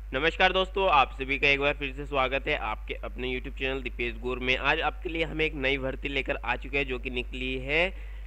नमस्कार दोस्तों, आप सभी का एक बार फिर से स्वागत है आपके अपने YouTube चैनल दीपेश गुर में। आज आपके लिए हम एक नई भर्ती लेकर आ चुके हैं जो कि निकली है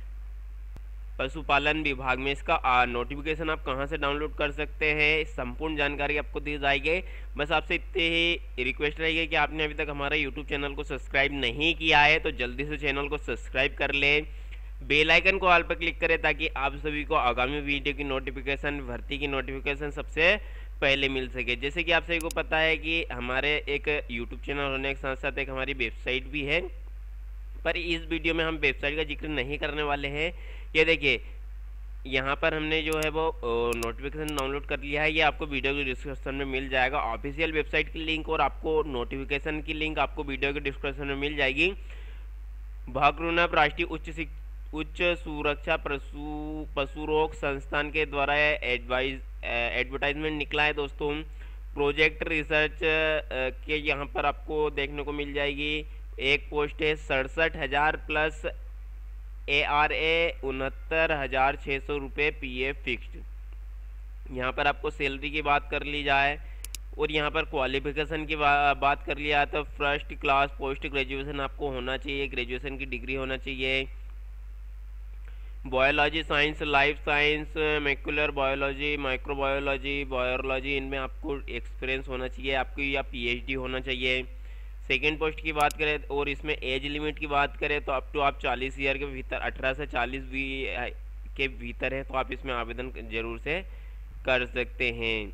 पशुपालन विभाग में। इसका नोटिफिकेशन आप कहां से डाउनलोड कर सकते हैं, संपूर्ण जानकारी आपको दी जाएगी। बस आपसे इतनी ही रिक्वेस्ट रहेगी कि आपने अभी तक हमारा YouTube चैनल को सब्सक्राइब नहीं किया है तो जल्दी से चैनल को सब्सक्राइब कर लें, बेल आइकन को ऑल पर क्लिक करें ताकि आप सभी को आगामी वीडियो की नोटिफिकेशन, भर्ती की नोटिफिकेशन सबसे पहले मिल सके। जैसे कि आप सभी को पता है कि हमारे एक यूट्यूब चैनल होने के साथ साथ एक हमारी वेबसाइट भी है, पर इस वीडियो में हम वेबसाइट का जिक्र नहीं करने वाले हैं। ये देखिए, यहाँ पर हमने जो है वो नोटिफिकेशन डाउनलोड कर लिया है। ये आपको वीडियो के डिस्क्रिप्शन में मिल जाएगा। ऑफिशियल वेबसाइट की लिंक और आपको नोटिफिकेशन की लिंक आपको वीडियो के डिस्क्रिप्शन में मिल जाएगी। भागरुनप राष्ट्रीय उच्च सुरक्षा पशु रोग संस्थान के द्वारा एडवर्टाइजमेंट निकला है दोस्तों। प्रोजेक्ट रिसर्च के यहाँ पर आपको देखने को मिल जाएगी। एक पोस्ट है 67,000 प्लस ARA 69,600 रुपये PF फिक्स्ड। यहाँ पर आपको सैलरी की बात कर ली जाए और यहाँ पर क्वालिफिकेशन की बात कर लिया तो फर्स्ट क्लास पोस्ट ग्रेजुएशन आपको होना चाहिए, ग्रेजुएशन की डिग्री होना चाहिए। Biology science, life science, molecular biology, microbiology, biology, इनमें आपको एक्सपीरियंस होना चाहिए आपकी या PhD होना चाहिए। सेकेंड पोस्ट की बात करें और इसमें एज लिमिट की बात करें तो अप टू आप 40 ईयर के भीतर, 18 से 40 भी के भीतर है तो आप इसमें आवेदन जरूर से कर सकते हैं,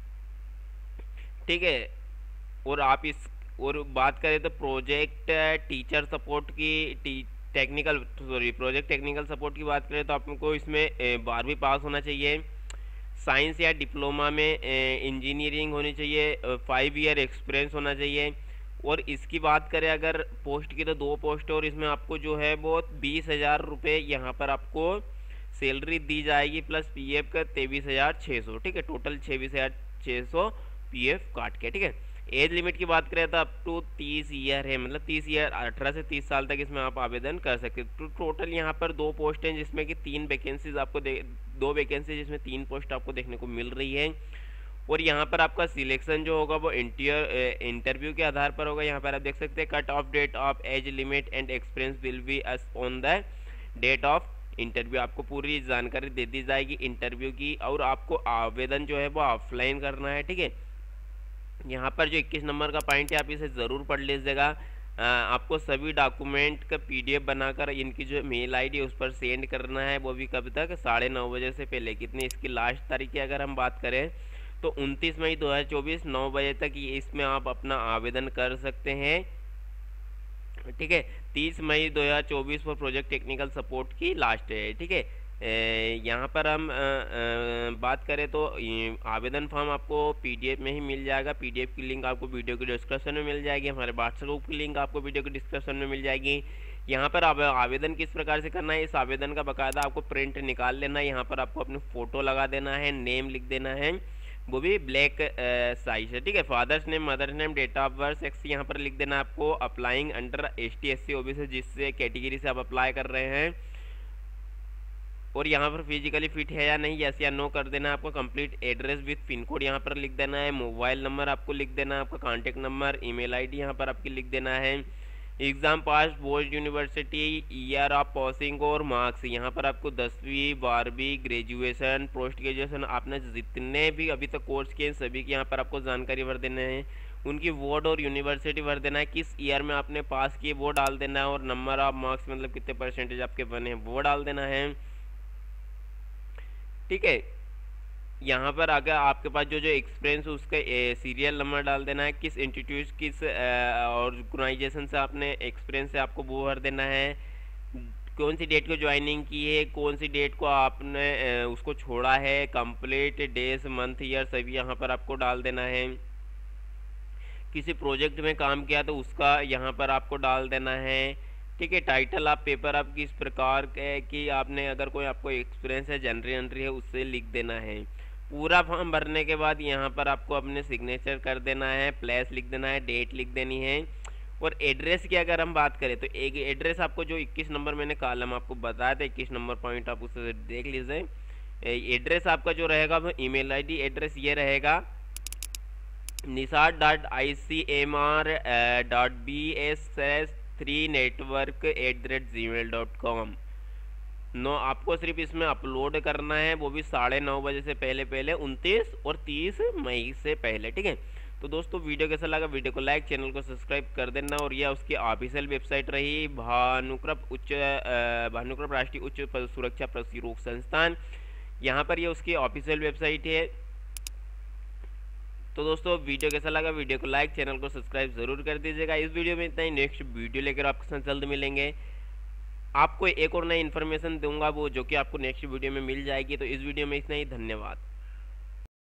ठीक है। और आप इस और बात करें तो प्रोजेक्ट टीचर सपोर्ट की प्रोजेक्ट टेक्निकल सपोर्ट की बात करें तो आपको इसमें 12वीं पास होना चाहिए। साइंस या डिप्लोमा में इंजीनियरिंग होनी चाहिए, 5 ईयर एक्सपीरियंस होना चाहिए। और इसकी बात करें अगर पोस्ट की तो 2 पोस्ट और इसमें आपको जो है वो 20,000 रुपये यहाँ पर आपको सैलरी दी जाएगी प्लस PF का 23,600, ठीक है। टोटल 26,600 PF काट के, ठीक है। एज लिमिट की बात करें तो अप टू 30 ईयर है, मतलब 30 ईयर, 18 से 30 साल तक इसमें आप आवेदन कर सकते हैं। तो टोटल यहाँ पर 2 पोस्ट हैं जिसमें कि 3 वैकेंसीज आपको 2 वैकेंसी जिसमें 3 पोस्ट आपको देखने को मिल रही है। और यहाँ पर आपका सिलेक्शन जो होगा वो इंटरव्यू के आधार पर होगा। यहाँ पर आप देख सकते हैं cut off date of age limit and experience will be on the date of interview. आपको पूरी जानकारी दे दी जाएगी इंटरव्यू की। और आपको आवेदन जो है वो ऑफलाइन करना है, ठीक है। यहाँ पर जो 21 नंबर का पॉइंट है आप इसे ज़रूर पढ़ लीजिएगा। आपको सभी डॉक्यूमेंट का PDF बनाकर इनकी जो मेल ID है उस पर सेंड करना है, वो भी कब तक, 9:30 बजे से पहले। कितनी इसकी लास्ट तारीख की अगर हम बात करें तो 29 मई 2024 9 बजे तक इसमें आप अपना आवेदन कर सकते हैं, ठीक है। 30 मई 2024 पर प्रोजेक्ट टेक्निकल सपोर्ट की लास्ट है, ठीक है। यहाँ पर हम बात करें तो आवेदन फॉर्म आपको PDF में ही मिल जाएगा। PDF की लिंक आपको वीडियो के डिस्क्रिप्शन में मिल जाएगी। हमारे व्हाट्सएप की लिंक आपको वीडियो के डिस्क्रिप्शन में मिल जाएगी। यहाँ पर आवेदन किस प्रकार से करना है, इस आवेदन का बाकायदा आपको प्रिंट निकाल लेना है। यहाँ पर आपको अपनी फ़ोटो लगा देना है, नेम लिख देना है, वो भी ब्लैक साइज है, ठीक है। Father's name, mother's name, date of birth, sex यहाँ पर लिख देना आपको। Applying under ST SC OBC जिससे कैटेगरी से आप अप्लाई कर रहे हैं। और यहाँ पर फिजिकली फिट है या नहीं, यस या नो कर देना है आपको। Complete address with pin code यहाँ पर लिख देना है। मोबाइल नंबर आपको लिख देना है, आपका कॉन्टैक्ट नंबर, email ID यहाँ पर आपकी लिख देना है। Exam pass, board, university, year of passing और मार्क्स यहाँ पर आपको 10वीं 12वीं ग्रेजुएशन, पोस्ट ग्रेजुएशन, आपने जितने भी अभी तक कोर्स किए सभी की यहाँ पर आपको जानकारी भर देना है। उनकी बोर्ड और यूनिवर्सिटी भर देना है, किस ईयर में आपने पास किए वो डाल देना है। और नंबर ऑफ मार्क्स मतलब कितने परसेंटेज आपके बने हैं वो डाल देना है, ठीक है। यहाँ पर अगर आपके पास जो एक्सपीरियंस उसका सीरियल नंबर डाल देना है, किस इंस्टीट्यूट किस ऑर्गेनाइजेशन से आपने एक्सपीरियंस है आपको वो भर देना है। कौन सी डेट को ज्वाइनिंग की है, कौन सी डेट को आपने उसको छोड़ा है, कंप्लीट डेज, मंथ, ईयर सभी यहाँ पर आपको डाल देना है। किसी प्रोजेक्ट में काम किया तो उसका यहाँ पर आपको डाल देना है, ठीक है। टाइटल ऑफ पेपर आप किस प्रकार के कि आपने अगर कोई आपको एक्सपीरियंस है, जनरल एंट्री है, उससे लिख देना है। पूरा फॉर्म भरने के बाद यहाँ पर आपको अपने सिग्नेचर कर देना है, प्लेस लिख देना है, डेट लिख देनी है। और एड्रेस की अगर हम बात करें तो एक एड्रेस आपको जो 21 नंबर मैंने कॉलम आपको बताया था, 21 नंबर पॉइंट आप उसे देख लीजिए। एड्रेस आपका जो रहेगा वो email ID एड्रेस ये रहेगा nisad.icmr.bs3network@gmail.com। नो, आपको सिर्फ इसमें अपलोड करना है, वो भी 9:30 से पहले पहले, 29 और 30 मई से पहले, ठीक है। तो दोस्तों वीडियो कैसा लगा, वीडियो को लाइक, चैनल को सब्सक्राइब कर देना। और यह उसकी ऑफिशियल वेबसाइट रही, भानुप्रभ राष्ट्रीय उच्च सुरक्षा प्रतिरोध संस्थान, यहाँ पर ये उसकी ऑफिशियल वेबसाइट है। तो दोस्तों वीडियो कैसा लगा, वीडियो को लाइक, चैनल को सब्सक्राइब जरूर कर दीजिएगा। इस वीडियो में इतना ही, नेक्स्ट वीडियो लेकर आपके साथ जल्द मिलेंगे। आपको एक और नई इन्फॉर्मेशन दूंगा, वो जो कि आपको नेक्स्ट वीडियो में मिल जाएगी। तो इस वीडियो में इतना ही, धन्यवाद।